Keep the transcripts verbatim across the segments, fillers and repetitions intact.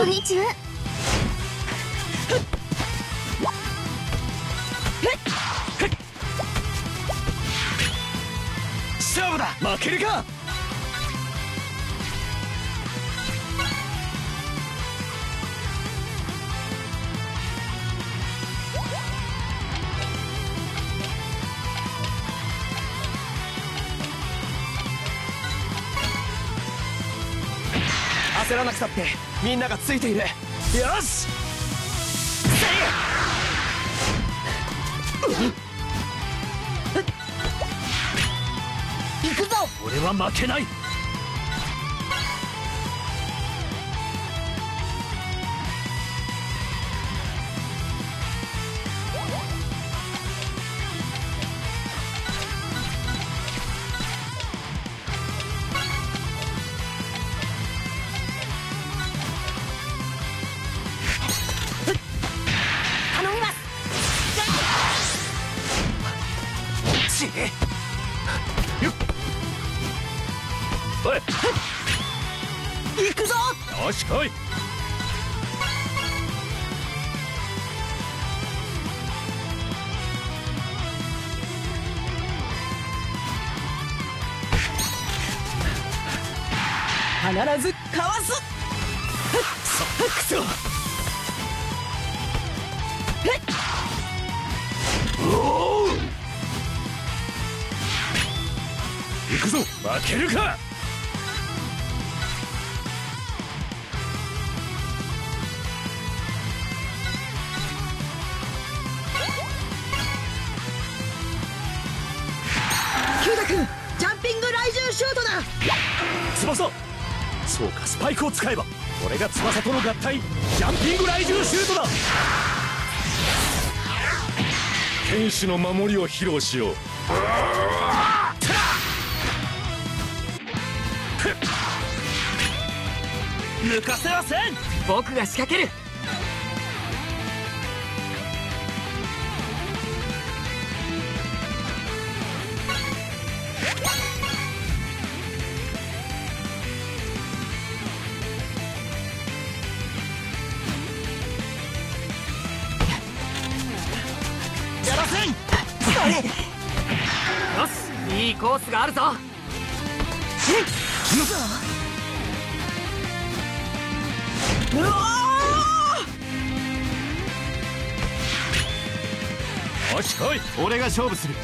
こんにちは。 勝負だ。負けるか。焦らなくたってみんながついている。よし、行くぞ。俺は負けない。おい、行くぞ。よし来い。必ずかわす。くそ。おお、行くぞ。負けるか。 キュータ君、ジャンピング雷獣シュートだ。 翼。そうか、スパイクを使えば。これが翼との合体、ジャンピング雷獣シュートだ。天使の守りを披露しよう。抜かせはせん。僕が仕掛ける。やらせん。よし、いいコースがあるぞ。うわー！よし来い。俺が勝負する。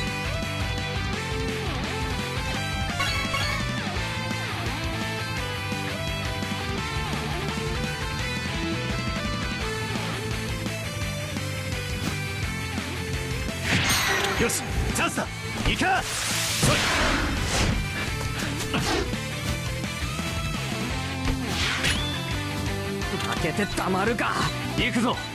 よし、チャンスだ。いいか。負けてたまるか。行くぞ。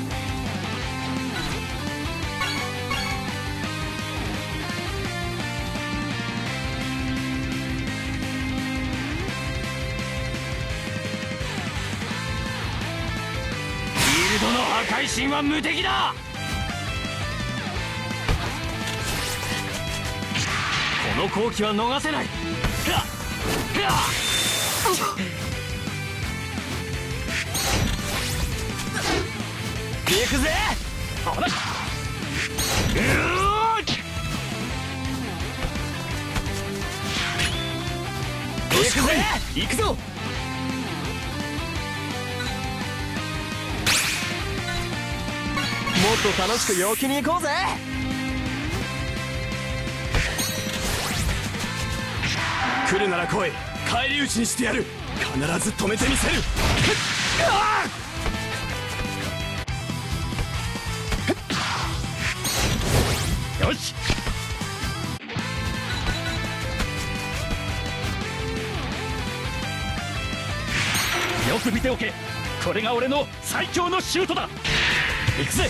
フィールドの破壊神は無敵だ。この好機は逃せない。行くぜ。ほら。行くぜ。行くぞ。もっと楽しく陽気に行こうぜ。来るなら来い。返り討ちにしてやる。必ず止めてみせる。よし。よく見ておけ。これが俺の最強のシュートだ。行くぜ。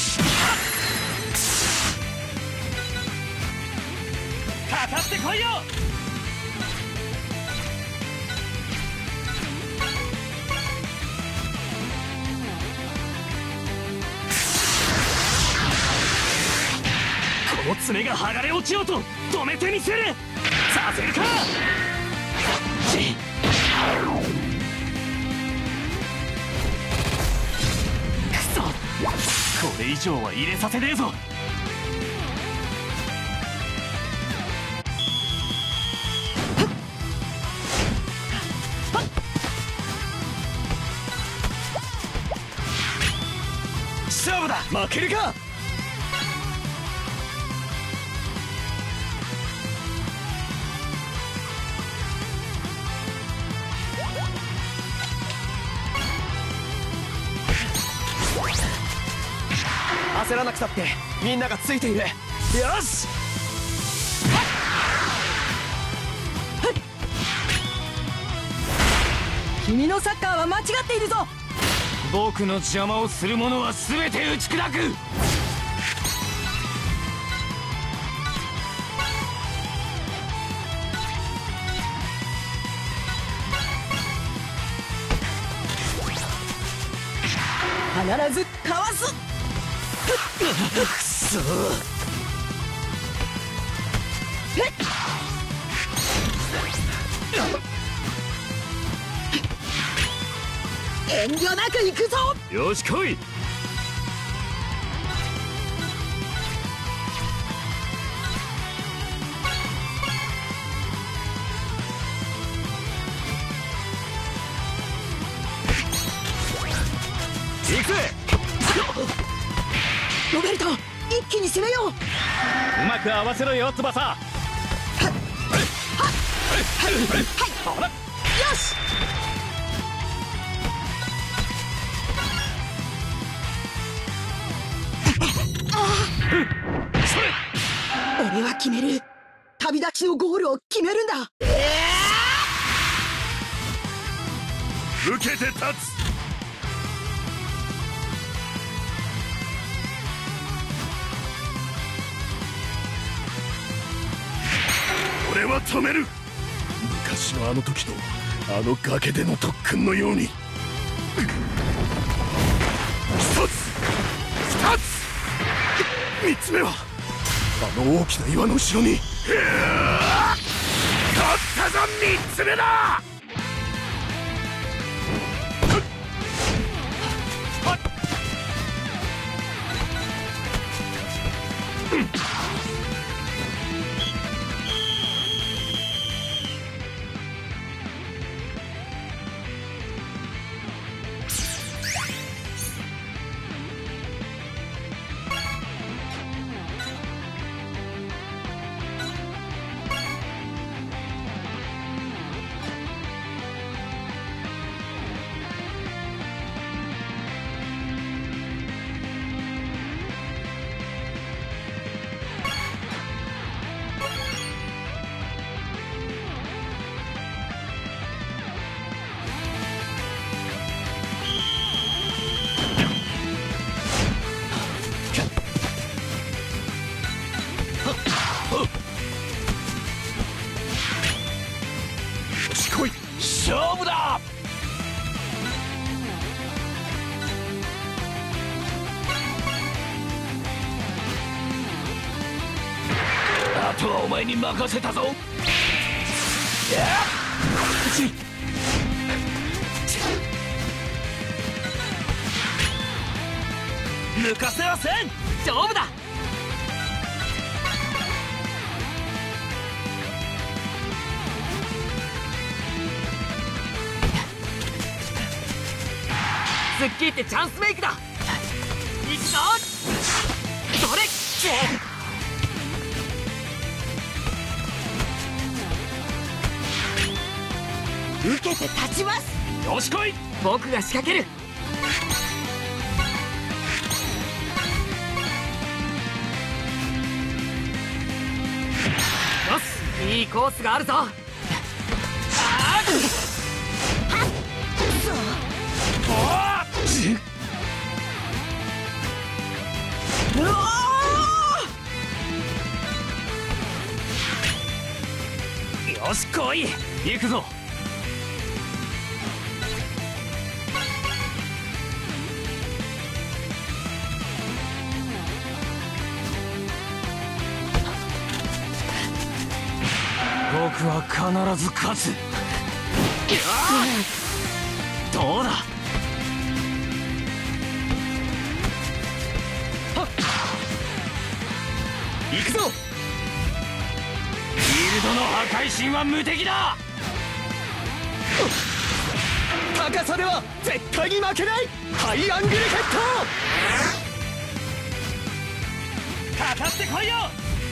かかってこいよ。この爪が剥がれ落ちようと止めてみせる。させるか。 以上は入れさせねえぞ。勝負だ。負けるか。焦らなくたってみんながついている。よし。 君のサッカーは間違っているぞ。 僕の邪魔をする者は全て打ち砕く。 必ずかわす。 くそ。 遠慮なく行くぞ。 よし来い。行くぜ。 ロベルト、一気に攻めよう。 うまく合わせろよ翼。はっはいはいはい。よし。俺は決める。旅立ちのゴールを決めるんだ。 受けて立つ。俺は止める。昔のあの時とあの崖での特訓のように。一つ二つ三つ目はあの大きな岩の後ろに。勝ったぞ。三つ目だ。勝負だ。あとはお前に任せたぞ。抜かせはせん。勝負だ。スッキリってチャンスメイクだ。いくぞ。それ。 受けて立ちます。 よし来い。 僕が仕掛ける。よし、いいコースがあるぞ。ああうわー。 よし来い。行くぞ。僕は必ず勝つ。どうだ。 行くぞ。 フィールドの破壊神は無敵だ。 高さでは絶対に負けない。ハイアングルヘッド、 かかってこいよ。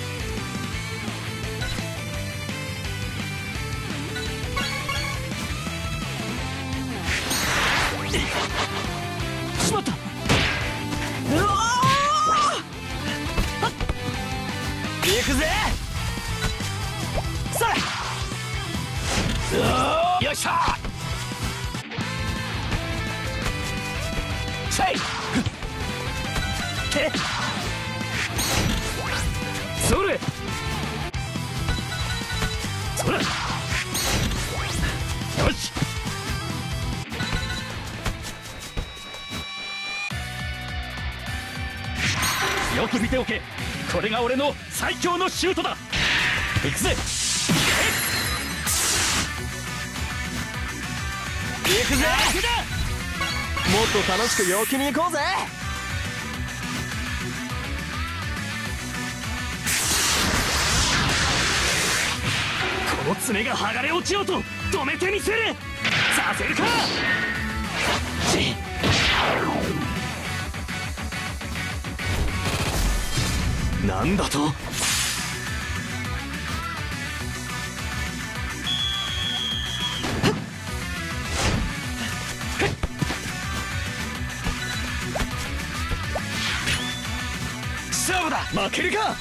しまった。 うわ行くぜ。それ。よっしゃ。シェイ。け。それ。それ。よし。よく見ておけ。これが俺の最強のシュートだ。行くぜ。行くぜ。もっと楽しく陽気に行こうぜ。この爪が剥がれ落ちようと止めてみせる。させるか。なんだと。勝負だ。負けるか。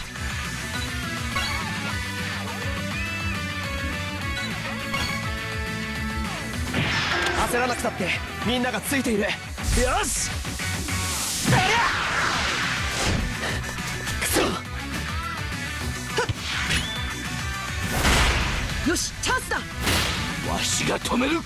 焦らなくたってみんながついている。よし。ありゃ。 よし、チャンスだ。 わしが止める。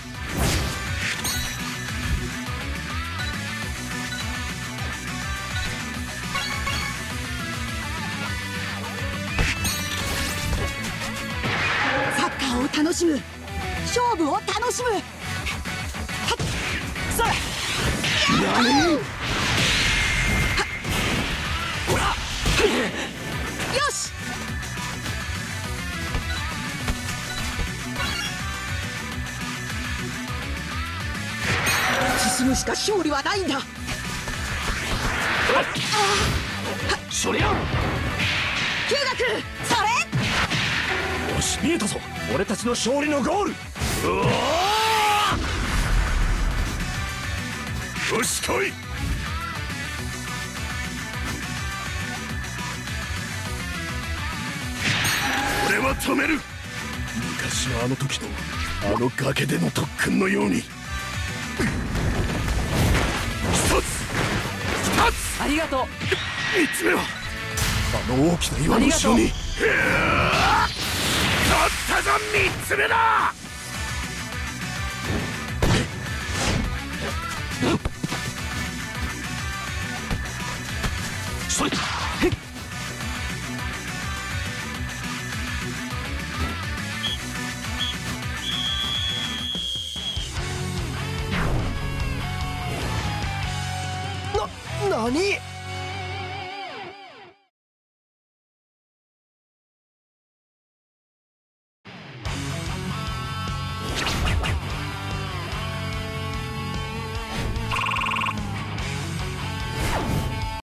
サッカーを楽しむ、勝負を楽しむ。 それ。 何？ ほら。 よし。進むしか勝利はないんだ。 そりゃ。 ヒューガ君、それ。 よし、見えたぞ。俺たちの勝利のゴール。うわー。よし来い。俺は止める。昔のあの時のあの崖での特訓のように。一つ二つ。 ありがとう。 三つ目はあの大きな岩の後ろに。取ったぞ。三つ目だ。それ。な、何？